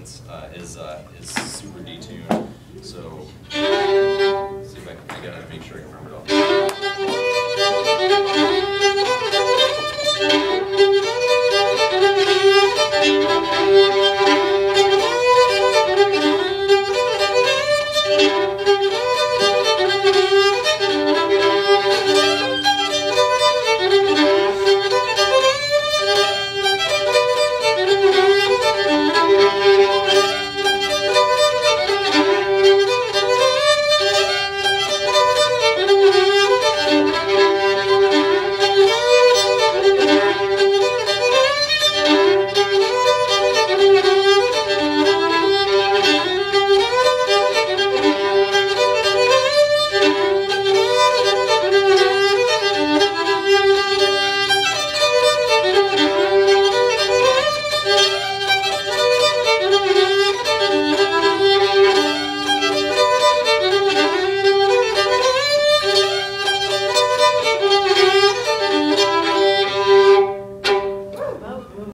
it's is super detuned. So see if I can get it to make sure I can remember it all.